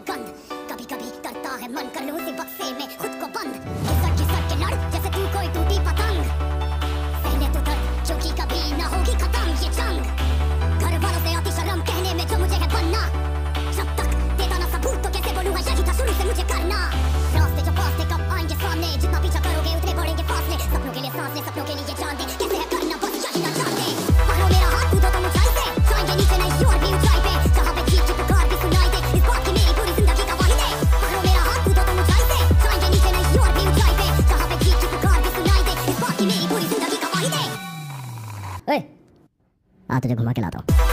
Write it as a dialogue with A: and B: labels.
A: गंध। कभी कभी करता है मन कर लूं उसी बक्से में खुद को बंद। खिसक के लड़ जैसे तू कोई टूटी पतंग। सहने तो दर्द क्योंकि कभी ना होगी खत्म ये जंग। घर वालों से आती शर्म कहने में जो मुझे है बनना। जब तक देता ना सबूत तो कैसे बोलूं यही था शुरू से मुझे करना। रास्ते जो पास थे कब आएंगे सामने, जितना पीछा करोगे उतने बढ़ेंगे फासले। सपनों के लिए सांस ले, सपनों के लिए जान दे, कैसे है करना बस यही ना जानते। पकड़ो मेरा हाथ कूदो तुम ऊंचाई से, जाएंगे नीचे नहीं और भी ऊंचाई पे। जहाँ पे जीत की पुकार भी सुनाई दे, इस बात की मेरी पूरी जिंदगी गवाही दे। पकड़ो मेरा हाथ कूदो तुम ऊंचाई से, जाएंगे नीचे नहीं और भी ऊंचाई पे। जहाँ पे जीत की पुकार भी सुनाई दे, इस बात की मेरी पूरी जिंदगी गवाही दे। ओए आ तुझे घुमा के लाता हूँ।